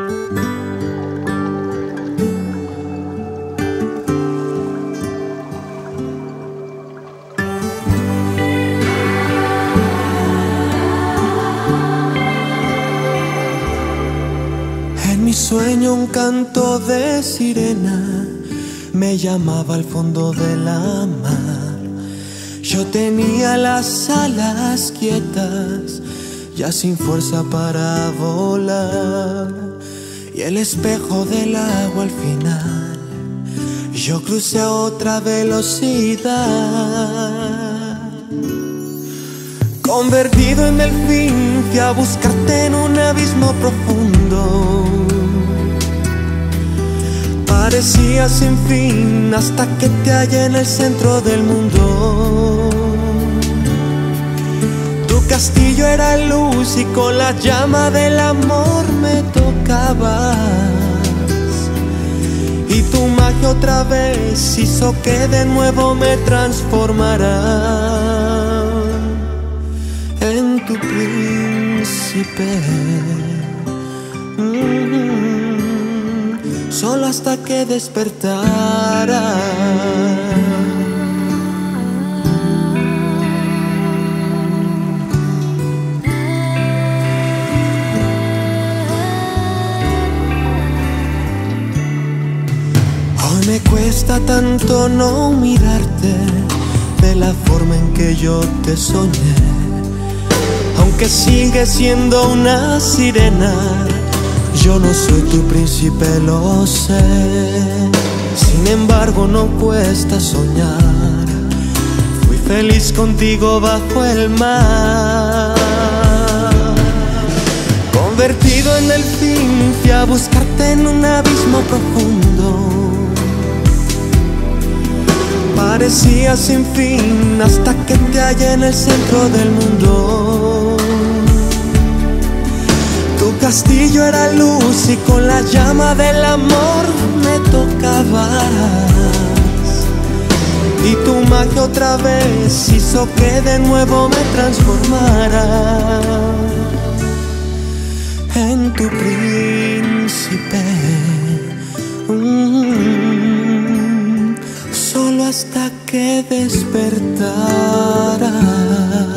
En mi sueño un canto de sirena me llamaba al fondo de la mar. Yo tenía las alas quietas, ya sin fuerza para volar. Y el espejo del agua al final, yo crucé a otra velocidad. Convertido en delfín, fui a buscarte en un abismo profundo. Parecía sin fin hasta que te hallé en el centro del mundo. Tu castillo era luz y con la llama del amor me tocabas. Y tu magia otra vez hizo que de nuevo me transformara en tu príncipe. Solo hasta que despertara. Hoy me cuesta tanto no mirarte de la forma en que yo te soñé. Aunque sigues siendo una sirena, yo no soy tu príncipe, lo sé. Sin embargo no cuesta soñar. Fui feliz contigo bajo el mar. Convertido en delfín, fui a buscarte en un abismo profundo. Parecía sin fin hasta que te hallé en el centro del mundo. Tu castillo era luz y con la llama del amor me tocabas. Y tu magia otra vez hizo que de nuevo me transformara en tu príncipe. Solo hasta que despertara.